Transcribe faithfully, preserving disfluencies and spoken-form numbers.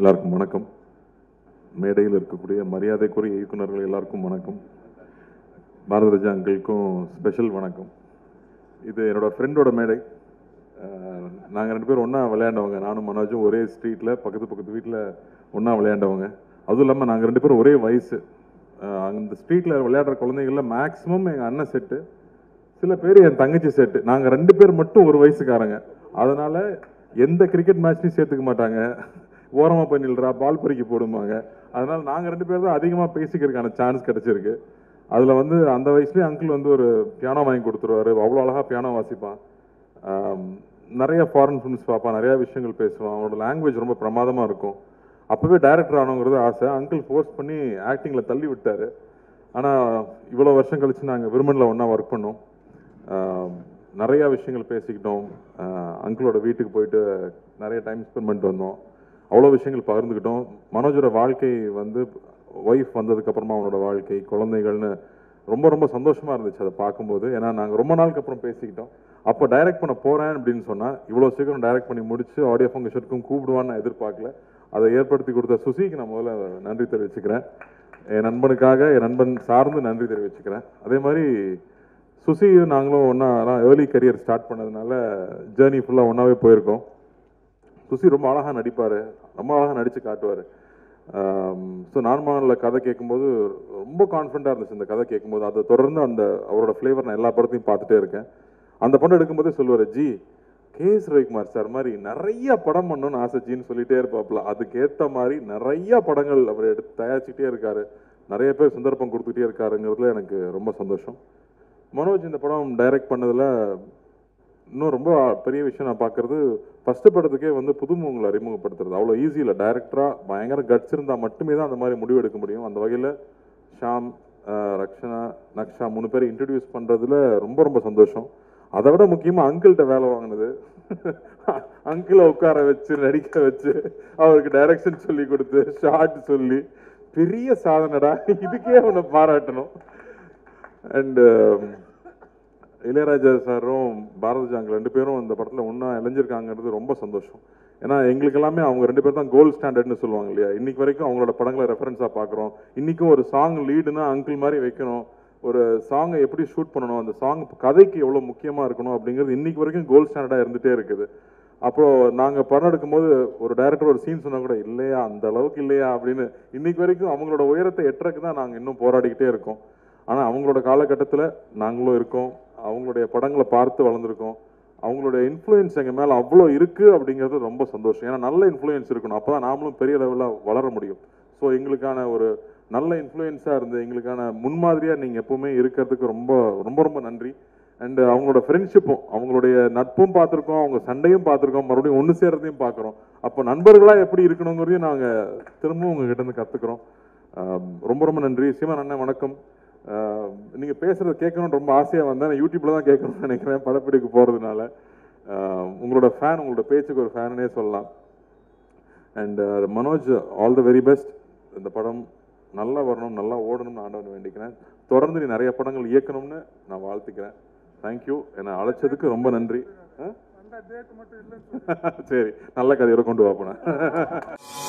எல்லாருக்கும் வணக்கம். மேடையில் இருக்கக்கூடிய மரியாதைக்குரிய இயக்குநர்கள் எல்லாருக்கும் வணக்கம். பாரதிராஜா அங்கிளுக்கும் ஸ்பெஷல் வணக்கம். இது என்னோட ஃப்ரெண்டோட மேடை. நாங்கள் ரெண்டு பேரும் ஒன்றா விளையாண்டவங்க. நானும் மனோஜும் ஒரே ஸ்ட்ரீட்டில் பக்கத்து பக்கத்து வீட்டில் ஒன்றா விளையாண்டவங்க. அதுவும் இல்லாமல் நாங்கள் ரெண்டு பேரும் ஒரே வயசு. அந்த ஸ்ட்ரீட்டில் விளையாடுற குழந்தைகளில் மேக்ஸிமம் எங்கள் அண்ணன் செட்டு, சில பேர் என் தங்கச்சி செட்டு. நாங்கள் ரெண்டு பேர் மட்டும் ஒரு வயசுக்காரங்க. அதனால் எந்த கிரிக்கெட் மேட்ச்லையும் சேர்த்துக்க மாட்டாங்க. ஓரமாக போய் நில்றா, பால் பறிக்க போடுவாங்க. அதனால் நாங்கள் ரெண்டு பேர் தான் அதிகமாக பேசிக்கிறதுக்கான சான்ஸ் கிடச்சிருக்கு. அதில் வந்து அந்த வயசுலேயே அங்கிள் வந்து ஒரு பியானோ வாங்கி கொடுத்துருவாரு. அவ்வளோ அழகாக பியானோ வாசிப்பான். நிறைய ஃபாரின் ஃபிலிம்ஸ் பார்ப்பான், நிறையா விஷயங்கள் பேசுவான். அவனோட லாங்குவேஜ் ரொம்ப பிரமாதமாக இருக்கும். அப்போவே டைரக்டர் ஆனவங்கிறது ஆசை. அங்கிள் ஃபோர்ஸ் பண்ணி ஆக்டிங்கில் தள்ளி விட்டார். ஆனால் இவ்வளோ வருஷம் கழித்து நாங்கள் விருமனில் ஒன்றா ஒர்க் பண்ணோம். நிறையா விஷயங்கள் பேசிக்கிட்டோம். அங்கிளோட வீட்டுக்கு போயிட்டு நிறைய டைம் ஸ்பெண்ட் பண்ணிட்டு வந்தோம். அவ்வளோ விஷயங்கள் பகிர்ந்துக்கிட்டோம். மனோஜோட வாழ்க்கை வந்து ஒய்ஃப் வந்ததுக்கப்புறமா அவனோட வாழ்க்கை, குழந்தைகள்னு ரொம்ப ரொம்ப சந்தோஷமாக இருந்துச்சு அதை பார்க்கும்போது. ஏன்னா நாங்கள் ரொம்ப நாளுக்கு அப்புறம் பேசிக்கிட்டோம். அப்போ டைரக்ட் பண்ண போகிறேன் அப்படின்னு சொன்னால் இவ்வளோ சீக்கிரம் டைரக்ட் பண்ணி முடிச்சு ஆடியோ ஃபங்க்ஷனுக்கும் கூப்பிடுவான்னு நான் எதிர்பார்க்கல. அதை ஏற்படுத்தி கொடுத்த சுசிக்கு நான் முதல்ல நன்றி தெரிவிச்சுக்கிறேன். என் நண்பனுக்காக என் நண்பன் சார்ந்து நன்றி தெரிவிச்சுக்கிறேன். அதே மாதிரி சுசி நாங்களும் ஒன்றா ஏர்லி கரியர் ஸ்டார்ட் பண்ணதுனால ஜேர்னி ஃபுல்லாக ஒன்றாவே போயிருக்கோம். சுசி ரொம்ப அழகாக நடிப்பார், ரொம்ப அழகாக நடித்து காட்டுவார். ஸோ நார்மலில் கதை கேட்கும்போது ரொம்ப கான்ஃபிடண்ட்டாக இருந்துச்சு. இந்த கதை கேட்கும்போது அதை தொடர்ந்து அந்த அவரோட ஃப்ளேவர் நான் எல்லா படத்தையும் பார்த்துட்டே இருக்கேன். அந்த படம் எடுக்கும்போதே சொல்லுவார், G K S Ravikumar sir மாதிரி நிறைய படம் பண்ணணும்னு ஆசை ஜின்னு சொல்லிகிட்டே இருப்பாப்புல. அதுக்கேற்ற மாதிரி நிறையா படங்கள் அவர் எடுத்து தயாரிச்சுட்டே இருக்கார். நிறைய பேர் சந்தர்ப்பம் கொடுத்துட்டே இருக்காருங்கிறதுல எனக்கு ரொம்ப சந்தோஷம். மனோஜ் இந்த படம் டைரக்ட் பண்ணதில் இன்னும் ரொம்ப பெரிய விஷயம் நான் பார்க்குறது, ஃபஸ்ட்டு படத்துக்கே வந்து புதுமுகங்களை அறிமுகப்படுத்துறது அவ்வளோ ஈஸி இல்லை. டைரக்டராக பயங்கர கட்ஸ் இருந்தால் மட்டுமே தான் அந்த மாதிரி முடிவு எடுக்க முடியும். அந்த வகையில் ஷாம், ரக்ஷனா, நக்ஷா மூணு பேரை இன்ட்ரடியூஸ் பண்ணுறதுல ரொம்ப ரொம்ப சந்தோஷம். அதை விட முக்கியமாக அங்கிள்கிட்ட வேலை வாங்கினது, அங்கிளை உட்கார வச்சு நடிக்க வச்சு அவருக்கு டைரக்ஷன் சொல்லி கொடுத்து ஷார்ட் சொல்லி பெரிய சாதனைடா, இதுக்கே ஒன்று பாராட்டணும். அண்டு இளையராஜா சாரும் பாரதிராஜா அங்கிள் ரெண்டு பேரும் அந்த படத்தில் ஒன்றா இணைஞ்சிருக்காங்கிறது ரொம்ப சந்தோஷம். ஏன்னா எங்களுக்கு எல்லாமே அவங்க ரெண்டு பேர் தான் கோல்டு ஸ்டாண்டர்ட்னு சொல்லுவாங்க இல்லையா. இன்னைக்கு வரைக்கும் அவங்களோட படங்களை ரெஃபரன்ஸாக பார்க்குறோம். இன்றைக்கும் ஒரு சாங் லீடுனா அங்கிள் மாதிரி வைக்கணும், ஒரு சாங்கை எப்படி ஷூட் பண்ணணும், அந்த சாங் கதைக்கு எவ்வளோ முக்கியமாக இருக்கணும் அப்படிங்கிறது இன்னைக்கு வரைக்கும் கோல்டு ஸ்டாண்டர்டாக இருந்துகிட்டே இருக்குது. அப்போது நாங்கள் படம் எடுக்கும்போது ஒரு டைரக்டர் ஒரு சீன் சொன்னால் கூட இல்லையா அந்த அளவுக்கு இல்லையா அப்படின்னு இன்னைக்கு வரைக்கும் அவங்களோட உயரத்தை எட்டுறதுக்கு தான் நாங்கள் இன்னும் போராடிக்கிட்டே இருக்கோம். ஆனால் அவங்களோட காலகட்டத்தில் நாங்களும் இருக்கோம், அவங்களுடைய படங்களை பார்த்து வளர்ந்துருக்கோம். அவங்களுடைய இன்ஃப்ளூயன்ஸ் எங்கள் மேலே அவ்வளோ இருக்குது அப்படிங்கிறது ரொம்ப சந்தோஷம். ஏன்னா நல்ல இன்ஃப்ளூயன்ஸ் இருக்கணும், அப்போ தான் நாமளும் பெரிய லெவலில் வளர முடியும். ஸோ எங்களுக்கான ஒரு நல்ல இன்ஃப்ளூயன்ஸாக இருந்து எங்களுக்கான முன்மாதிரியாக நீங்கள் எப்போவுமே இருக்கிறதுக்கு ரொம்ப ரொம்ப ரொம்ப நன்றி. அண்டு அவங்களோட ஃப்ரெண்ட்ஷிப்பும் அவங்களுடைய நட்பும் பார்த்துருக்கோம், அவங்க சண்டையும் பார்த்துருக்கோம், மறுபடியும் ஒன்று சேர்றதையும் பார்க்குறோம். அப்போ நண்பர்களாக எப்படி இருக்கணுங்கிறதையும் நாங்கள் திரும்பவும் உங்ககிட்ட கற்றுக்குறோம். ரொம்ப ரொம்ப நன்றி. சீமான் அண்ணன் வணக்கம். நீங்கள் பேசுகிறத கேட்கணும்னு ரொம்ப ஆசையாக வந்தேன். யூடியூப்பில் தான் கேட்கணும்னு நினைக்கிறேன் படப்பிடிக்கு போகிறதுனால. உங்களோட ஃபேன், உங்களோட பேச்சுக்கு ஒரு ஃபேனுன்னே சொல்லலாம். And Manoj, all the very best. இந்த படம் நல்லா வரணும், நல்லா ஓடணும்னு ஆண்டவன் வேண்டிக்கிறேன். தொடர்ந்து நீ நிறைய படங்கள் இயக்கணும்னு நான் வாழ்த்துக்கிறேன். தேங்க்யூ. என்னை அழைச்சதுக்கு ரொம்ப நன்றி. சரி, நல்ல கதையோட கொண்டு வாப்பேன்.